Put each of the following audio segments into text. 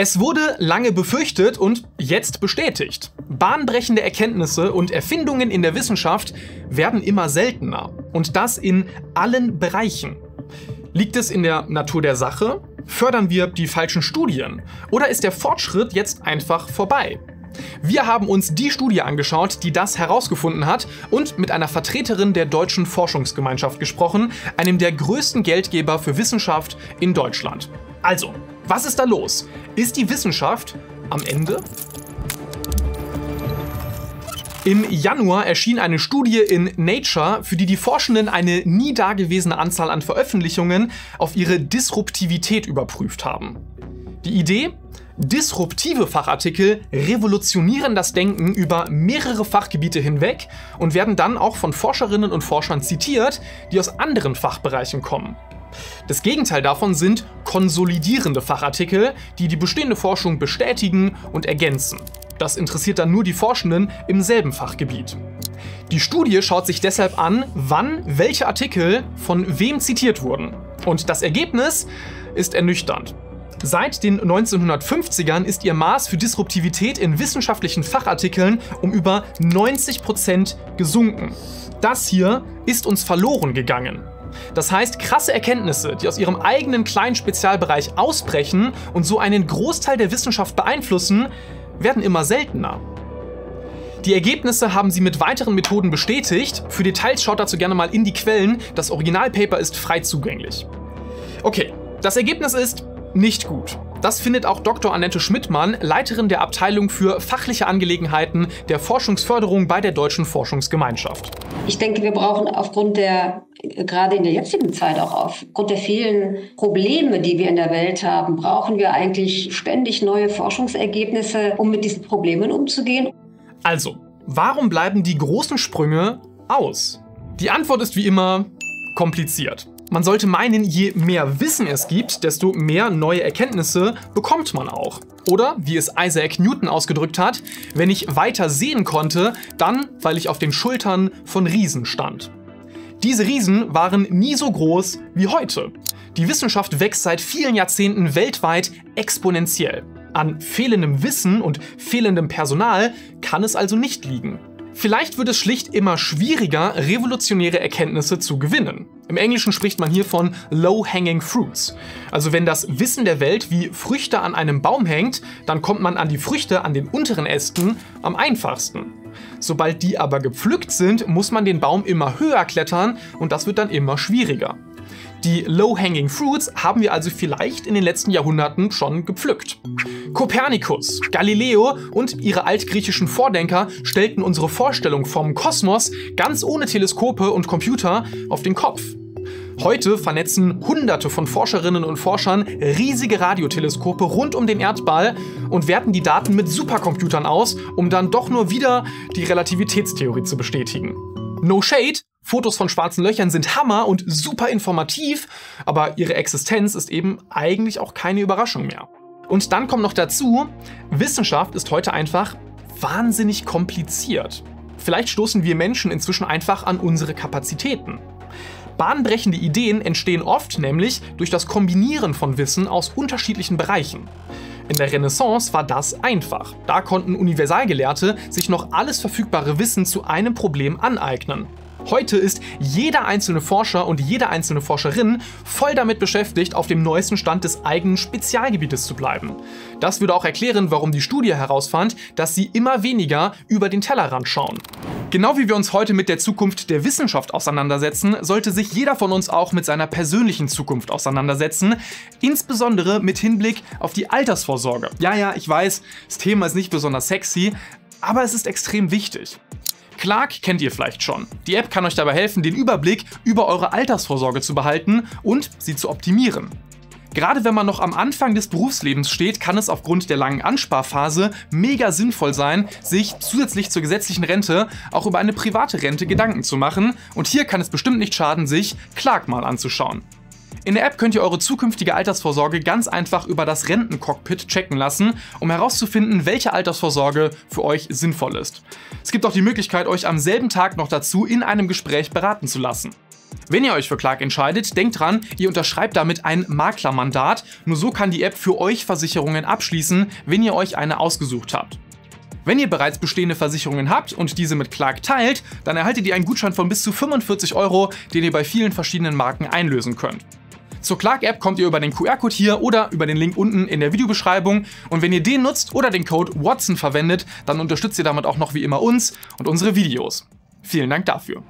Es wurde lange befürchtet und jetzt bestätigt. Bahnbrechende Erkenntnisse und Erfindungen in der Wissenschaft werden immer seltener. Und das in allen Bereichen. Liegt es in der Natur der Sache? Fördern wir die falschen Studien? Oder ist der Fortschritt jetzt einfach vorbei? Wir haben uns die Studie angeschaut, die das herausgefunden hat und mit einer Vertreterin der Deutschen Forschungsgemeinschaft gesprochen, einem der größten Geldgeber für Wissenschaft in Deutschland. Also, was ist da los? Ist die Wissenschaft am Ende? Im Januar erschien eine Studie in Nature, für die die Forschenden eine nie dagewesene Anzahl an Veröffentlichungen auf ihre Disruptivität überprüft haben. Die Idee? Disruptive Fachartikel revolutionieren das Denken über mehrere Fachgebiete hinweg und werden dann auch von Forscherinnen und Forschern zitiert, die aus anderen Fachbereichen kommen. Das Gegenteil davon sind konsolidierende Fachartikel, die die bestehende Forschung bestätigen und ergänzen. Das interessiert dann nur die Forschenden im selben Fachgebiet. Die Studie schaut sich deshalb an, wann welche Artikel von wem zitiert wurden. Und das Ergebnis ist ernüchternd. Seit den 1950ern ist ihr Maß für Disruptivität in wissenschaftlichen Fachartikeln um über 90% gesunken. Das hier ist uns verloren gegangen. Das heißt, krasse Erkenntnisse, die aus ihrem eigenen kleinen Spezialbereich ausbrechen und so einen Großteil der Wissenschaft beeinflussen, werden immer seltener. Die Ergebnisse haben sie mit weiteren Methoden bestätigt. Für Details schaut dazu gerne mal in die Quellen. Das Originalpaper ist frei zugänglich. Okay, das Ergebnis ist nicht gut. Das findet auch Dr. Annette Schmidtmann, Leiterin der Abteilung für fachliche Angelegenheiten der Forschungsförderung bei der Deutschen Forschungsgemeinschaft. Ich denke, wir brauchen aufgrund der, gerade in der jetzigen Zeit auch aufgrund der vielen Probleme, die wir in der Welt haben, brauchen wir eigentlich ständig neue Forschungsergebnisse, um mit diesen Problemen umzugehen. Also, warum bleiben die großen Sprünge aus? Die Antwort ist wie immer kompliziert. Man sollte meinen, je mehr Wissen es gibt, desto mehr neue Erkenntnisse bekommt man auch. Oder, wie es Isaac Newton ausgedrückt hat, wenn ich weiter sehen konnte, dann, weil ich auf den Schultern von Riesen stand. Diese Riesen waren nie so groß wie heute. Die Wissenschaft wächst seit vielen Jahrzehnten weltweit exponentiell. An fehlendem Wissen und fehlendem Personal kann es also nicht liegen. Vielleicht wird es schlicht immer schwieriger, revolutionäre Erkenntnisse zu gewinnen. Im Englischen spricht man hier von Low-Hanging Fruits. Also wenn das Wissen der Welt wie Früchte an einem Baum hängt, dann kommt man an die Früchte an den unteren Ästen am einfachsten. Sobald die aber gepflückt sind, muss man den Baum immer höher klettern und das wird dann immer schwieriger. Die Low-Hanging Fruits haben wir also vielleicht in den letzten Jahrhunderten schon gepflückt. Kopernikus, Galileo und ihre altgriechischen Vordenker stellten unsere Vorstellung vom Kosmos ganz ohne Teleskope und Computer auf den Kopf. Heute vernetzen Hunderte von Forscherinnen und Forschern riesige Radioteleskope rund um den Erdball und werten die Daten mit Supercomputern aus, um dann doch nur wieder die Relativitätstheorie zu bestätigen. No shade, Fotos von schwarzen Löchern sind Hammer und super informativ, aber ihre Existenz ist eben eigentlich auch keine Überraschung mehr. Und dann kommt noch dazu, Wissenschaft ist heute einfach wahnsinnig kompliziert. Vielleicht stoßen wir Menschen inzwischen einfach an unsere Kapazitäten. Bahnbrechende Ideen entstehen oft nämlich durch das Kombinieren von Wissen aus unterschiedlichen Bereichen. In der Renaissance war das einfach. Da konnten Universalgelehrte sich noch alles verfügbare Wissen zu einem Problem aneignen. Heute ist jeder einzelne Forscher und jede einzelne Forscherin voll damit beschäftigt, auf dem neuesten Stand des eigenen Spezialgebietes zu bleiben. Das würde auch erklären, warum die Studie herausfand, dass sie immer weniger über den Tellerrand schauen. Genau wie wir uns heute mit der Zukunft der Wissenschaft auseinandersetzen, sollte sich jeder von uns auch mit seiner persönlichen Zukunft auseinandersetzen, insbesondere mit Hinblick auf die Altersvorsorge. Ja, ich weiß, das Thema ist nicht besonders sexy, aber es ist extrem wichtig. Clark kennt ihr vielleicht schon. Die App kann euch dabei helfen, den Überblick über eure Altersvorsorge zu behalten und sie zu optimieren. Gerade wenn man noch am Anfang des Berufslebens steht, kann es aufgrund der langen Ansparphase mega sinnvoll sein, sich zusätzlich zur gesetzlichen Rente auch über eine private Rente Gedanken zu machen. Und hier kann es bestimmt nicht schaden, sich Clark mal anzuschauen. In der App könnt ihr eure zukünftige Altersvorsorge ganz einfach über das Rentencockpit checken lassen, um herauszufinden, welche Altersvorsorge für euch sinnvoll ist. Es gibt auch die Möglichkeit, euch am selben Tag noch dazu in einem Gespräch beraten zu lassen. Wenn ihr euch für Clark entscheidet, denkt dran, ihr unterschreibt damit ein Maklermandat. Nur so kann die App für euch Versicherungen abschließen, wenn ihr euch eine ausgesucht habt. Wenn ihr bereits bestehende Versicherungen habt und diese mit Clark teilt, dann erhaltet ihr einen Gutschein von bis zu 45 €, den ihr bei vielen verschiedenen Marken einlösen könnt. Zur Clark-App kommt ihr über den QR-Code hier oder über den Link unten in der Videobeschreibung. Und wenn ihr den nutzt oder den Code Watson verwendet, dann unterstützt ihr damit auch noch wie immer uns und unsere Videos. Vielen Dank dafür.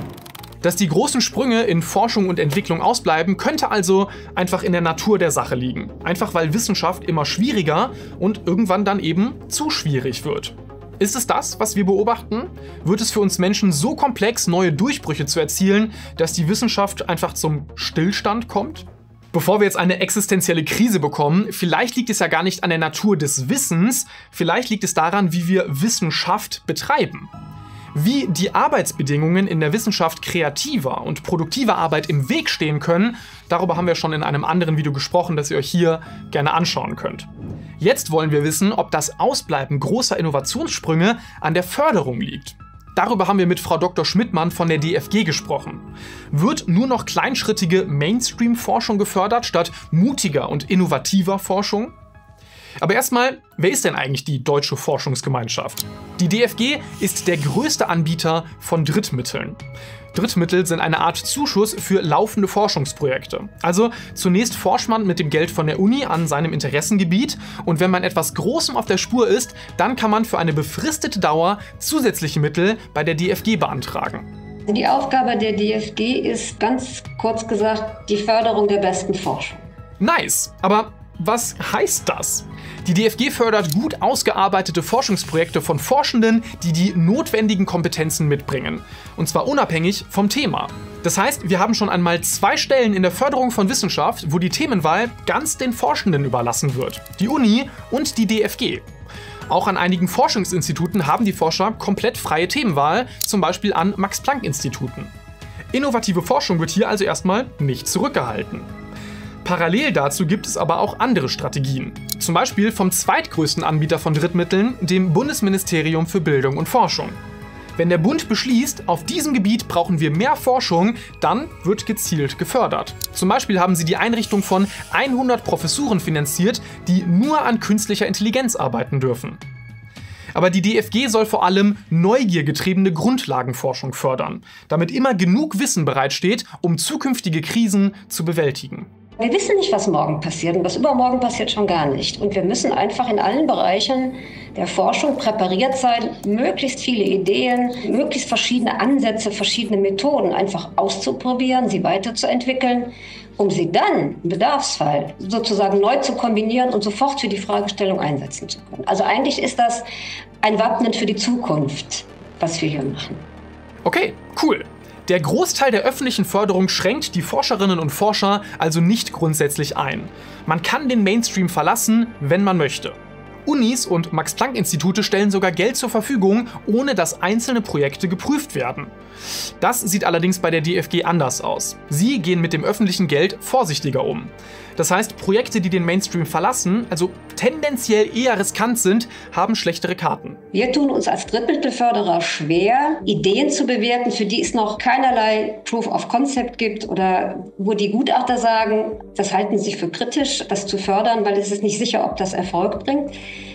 Dass die großen Sprünge in Forschung und Entwicklung ausbleiben, könnte also einfach in der Natur der Sache liegen. Einfach weil Wissenschaft immer schwieriger und irgendwann dann eben zu schwierig wird. Ist es das, was wir beobachten? Wird es für uns Menschen so komplex, neue Durchbrüche zu erzielen, dass die Wissenschaft einfach zum Stillstand kommt? Bevor wir jetzt eine existenzielle Krise bekommen, vielleicht liegt es ja gar nicht an der Natur des Wissens, vielleicht liegt es daran, wie wir Wissenschaft betreiben. Wie die Arbeitsbedingungen in der Wissenschaft kreativer und produktiver Arbeit im Weg stehen können, darüber haben wir schon in einem anderen Video gesprochen, das ihr euch hier gerne anschauen könnt. Jetzt wollen wir wissen, ob das Ausbleiben großer Innovationssprünge an der Förderung liegt. Darüber haben wir mit Frau Dr. Schmidtmann von der DFG gesprochen. Wird nur noch kleinschrittige Mainstream-Forschung gefördert, statt mutiger und innovativer Forschung? Aber erstmal, wer ist denn eigentlich die Deutsche Forschungsgemeinschaft? Die DFG ist der größte Anbieter von Drittmitteln. Drittmittel sind eine Art Zuschuss für laufende Forschungsprojekte. Also zunächst forscht man mit dem Geld von der Uni an seinem Interessengebiet und wenn man etwas Großem auf der Spur ist, dann kann man für eine befristete Dauer zusätzliche Mittel bei der DFG beantragen. Die Aufgabe der DFG ist ganz kurz gesagt die Förderung der besten Forschung. Nice, aber was heißt das? Die DFG fördert gut ausgearbeitete Forschungsprojekte von Forschenden, die die notwendigen Kompetenzen mitbringen. Und zwar unabhängig vom Thema. Das heißt, wir haben schon einmal 2 Stellen in der Förderung von Wissenschaft, wo die Themenwahl ganz den Forschenden überlassen wird. Die Uni und die DFG. Auch an einigen Forschungsinstituten haben die Forscher komplett freie Themenwahl, zum Beispiel an Max-Planck-Instituten. Innovative Forschung wird hier also erstmal nicht zurückgehalten. Parallel dazu gibt es aber auch andere Strategien. Zum Beispiel vom zweitgrößten Anbieter von Drittmitteln, dem Bundesministerium für Bildung und Forschung. Wenn der Bund beschließt, auf diesem Gebiet brauchen wir mehr Forschung, dann wird gezielt gefördert. Zum Beispiel haben sie die Einrichtung von 100 Professuren finanziert, die nur an künstlicher Intelligenz arbeiten dürfen. Aber die DFG soll vor allem neugiergetriebene Grundlagenforschung fördern, damit immer genug Wissen bereitsteht, um zukünftige Krisen zu bewältigen. Wir wissen nicht, was morgen passiert und was übermorgen passiert schon gar nicht. Und wir müssen einfach in allen Bereichen der Forschung präpariert sein, möglichst viele Ideen, möglichst verschiedene Ansätze, verschiedene Methoden einfach auszuprobieren, sie weiterzuentwickeln, um sie dann im Bedarfsfall sozusagen neu zu kombinieren und sofort für die Fragestellung einsetzen zu können. Also eigentlich ist das ein Wappnen für die Zukunft, was wir hier machen. Okay, cool. Der Großteil der öffentlichen Förderung schränkt die Forscherinnen und Forscher also nicht grundsätzlich ein. Man kann den Mainstream verlassen, wenn man möchte. Unis und Max-Planck-Institute stellen sogar Geld zur Verfügung, ohne dass einzelne Projekte geprüft werden. Das sieht allerdings bei der DFG anders aus. Sie gehen mit dem öffentlichen Geld vorsichtiger um. Das heißt, Projekte, die den Mainstream verlassen, also tendenziell eher riskant sind, haben schlechtere Karten. Wir tun uns als Drittmittelförderer schwer, Ideen zu bewerten, für die es noch keinerlei Proof of Concept gibt oder wo die Gutachter sagen, das halten sie für kritisch, das zu fördern, weil es ist nicht sicher, ob das Erfolg bringt.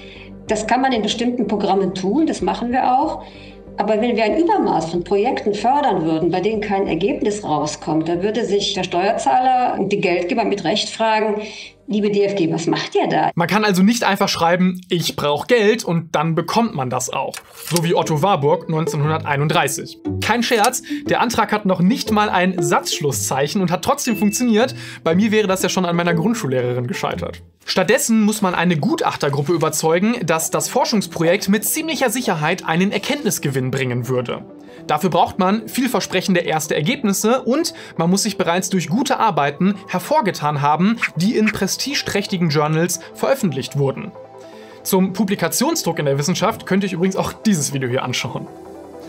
Das kann man in bestimmten Programmen tun, das machen wir auch. Aber wenn wir ein Übermaß von Projekten fördern würden, bei denen kein Ergebnis rauskommt, dann würde sich der Steuerzahler und die Geldgeber mit Recht fragen, liebe DFG, was macht ihr da? Man kann also nicht einfach schreiben, ich brauche Geld und dann bekommt man das auch. So wie Otto Warburg 1931. Kein Scherz, der Antrag hat noch nicht mal ein Satzschlusszeichen und hat trotzdem funktioniert. Bei mir wäre das ja schon an meiner Grundschullehrerin gescheitert. Stattdessen muss man eine Gutachtergruppe überzeugen, dass das Forschungsprojekt mit ziemlicher Sicherheit einen Erkenntnisgewinn bringen würde. Dafür braucht man vielversprechende erste Ergebnisse und man muss sich bereits durch gute Arbeiten hervorgetan haben, die in prestigeträchtigen Journals veröffentlicht wurden. Zum Publikationsdruck in der Wissenschaft könnt ihr euch übrigens auch dieses Video hier anschauen.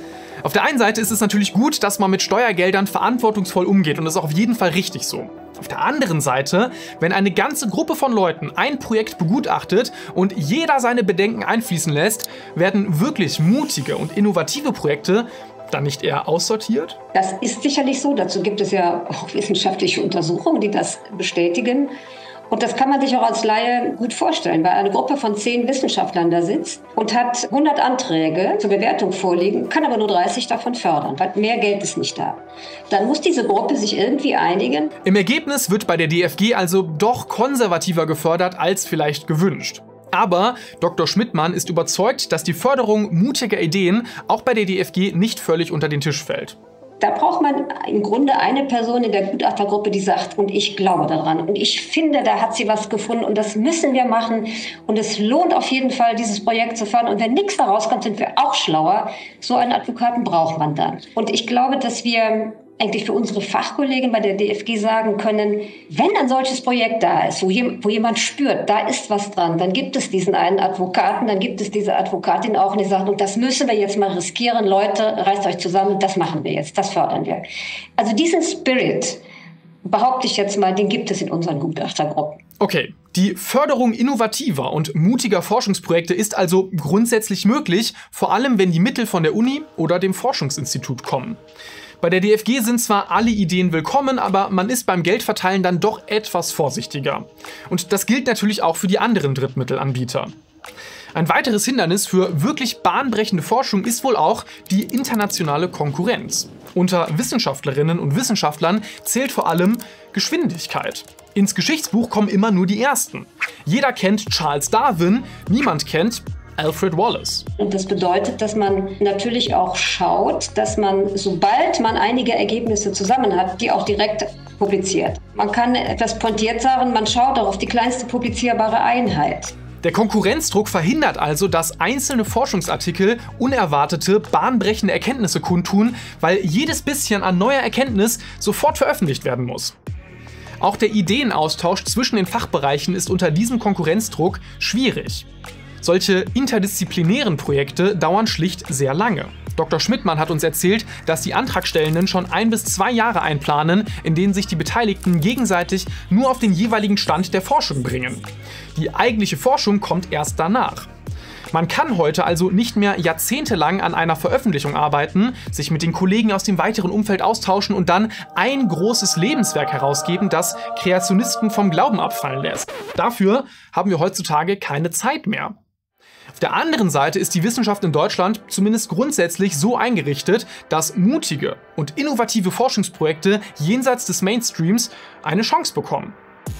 Auf der einen Seite ist es natürlich gut, dass man mit Steuergeldern verantwortungsvoll umgeht und das ist auch auf jeden Fall richtig so. Auf der anderen Seite, wenn eine ganze Gruppe von Leuten ein Projekt begutachtet und jeder seine Bedenken einfließen lässt, werden wirklich mutige und innovative Projekte dann nicht eher aussortiert? Das ist sicherlich so. Dazu gibt es ja auch wissenschaftliche Untersuchungen, die das bestätigen. Und das kann man sich auch als Laie gut vorstellen, weil eine Gruppe von 10 Wissenschaftlern da sitzt und hat 100 Anträge zur Bewertung vorliegen, kann aber nur 30 davon fördern, weil mehr Geld ist nicht da. Dann muss diese Gruppe sich irgendwie einigen. Im Ergebnis wird bei der DFG also doch konservativer gefördert als vielleicht gewünscht. Aber Dr. Schmidtmann ist überzeugt, dass die Förderung mutiger Ideen auch bei der DFG nicht völlig unter den Tisch fällt. Da braucht man im Grunde eine Person in der Gutachtergruppe, die sagt, und ich glaube daran. Und ich finde, da hat sie was gefunden und das müssen wir machen. Und es lohnt auf jeden Fall, dieses Projekt zu fördern. Und wenn nichts daraus kommt, sind wir auch schlauer. So einen Advokaten braucht man dann. Und ich glaube, dass wir eigentlich für unsere Fachkollegen bei der DFG sagen können, wenn ein solches Projekt da ist, wo jemand spürt, da ist was dran, dann gibt es diesen einen Advokaten, dann gibt es diese Advokatin auch, die sagt, und das müssen wir jetzt mal riskieren, Leute, reißt euch zusammen, das machen wir jetzt, das fördern wir. Also diesen Spirit, behaupte ich jetzt mal, den gibt es in unseren Gutachtergruppen. Okay, die Förderung innovativer und mutiger Forschungsprojekte ist also grundsätzlich möglich, vor allem wenn die Mittel von der Uni oder dem Forschungsinstitut kommen. Bei der DFG sind zwar alle Ideen willkommen, aber man ist beim Geldverteilen dann doch etwas vorsichtiger. Und das gilt natürlich auch für die anderen Drittmittelanbieter. Ein weiteres Hindernis für wirklich bahnbrechende Forschung ist wohl auch die internationale Konkurrenz. Unter Wissenschaftlerinnen und Wissenschaftlern zählt vor allem Geschwindigkeit. Ins Geschichtsbuch kommen immer nur die Ersten. Jeder kennt Charles Darwin, niemand kennt Alfred Wallace. Und das bedeutet, dass man natürlich auch schaut, dass man, sobald man einige Ergebnisse zusammen hat, die auch direkt publiziert. Man kann etwas pointiert sagen, man schaut auch auf die kleinste publizierbare Einheit. Der Konkurrenzdruck verhindert also, dass einzelne Forschungsartikel unerwartete, bahnbrechende Erkenntnisse kundtun, weil jedes bisschen an neuer Erkenntnis sofort veröffentlicht werden muss. Auch der Ideenaustausch zwischen den Fachbereichen ist unter diesem Konkurrenzdruck schwierig. Solche interdisziplinären Projekte dauern schlicht sehr lange. Dr. Schmidtmann hat uns erzählt, dass die Antragstellenden schon 1 bis 2 Jahre einplanen, in denen sich die Beteiligten gegenseitig nur auf den jeweiligen Stand der Forschung bringen. Die eigentliche Forschung kommt erst danach. Man kann heute also nicht mehr jahrzehntelang an einer Veröffentlichung arbeiten, sich mit den Kollegen aus dem weiteren Umfeld austauschen und dann ein großes Lebenswerk herausgeben, das Kreationisten vom Glauben abfallen lässt. Dafür haben wir heutzutage keine Zeit mehr. Auf der anderen Seite ist die Wissenschaft in Deutschland zumindest grundsätzlich so eingerichtet, dass mutige und innovative Forschungsprojekte jenseits des Mainstreams eine Chance bekommen.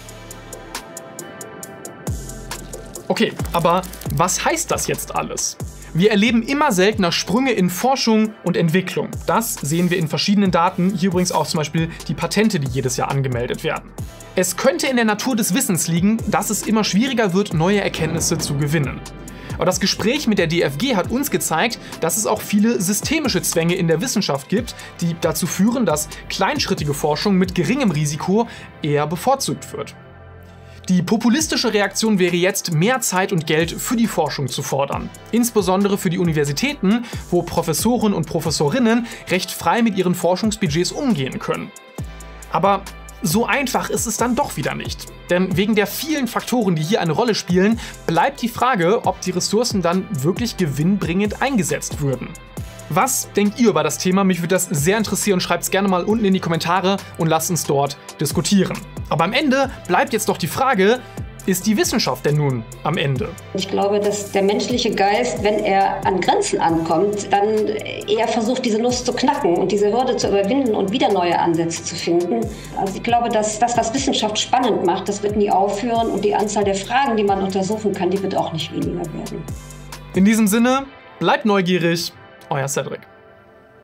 Okay, aber was heißt das jetzt alles? Wir erleben immer seltener Sprünge in Forschung und Entwicklung. Das sehen wir in verschiedenen Daten, hier übrigens auch zum Beispiel die Patente, die jedes Jahr angemeldet werden. Es könnte in der Natur des Wissens liegen, dass es immer schwieriger wird, neue Erkenntnisse zu gewinnen. Aber das Gespräch mit der DFG hat uns gezeigt, dass es auch viele systemische Zwänge in der Wissenschaft gibt, die dazu führen, dass kleinschrittige Forschung mit geringem Risiko eher bevorzugt wird. Die populistische Reaktion wäre jetzt, mehr Zeit und Geld für die Forschung zu fordern. Insbesondere für die Universitäten, wo Professoren und Professorinnen recht frei mit ihren Forschungsbudgets umgehen können. Aber so einfach ist es dann doch wieder nicht. Denn wegen der vielen Faktoren, die hier eine Rolle spielen, bleibt die Frage, ob die Ressourcen dann wirklich gewinnbringend eingesetzt würden. Was denkt ihr über das Thema? Mich würde das sehr interessieren. Schreibt es gerne mal unten in die Kommentare und lasst uns dort diskutieren. Aber am Ende bleibt jetzt doch die Frage, ist die Wissenschaft denn nun am Ende? Ich glaube, dass der menschliche Geist, wenn er an Grenzen ankommt, dann eher versucht, diese Nuss zu knacken und diese Hürde zu überwinden und wieder neue Ansätze zu finden. Also ich glaube, dass das, was Wissenschaft spannend macht, das wird nie aufhören und die Anzahl der Fragen, die man untersuchen kann, die wird auch nicht weniger werden. In diesem Sinne, bleibt neugierig, euer Cedric.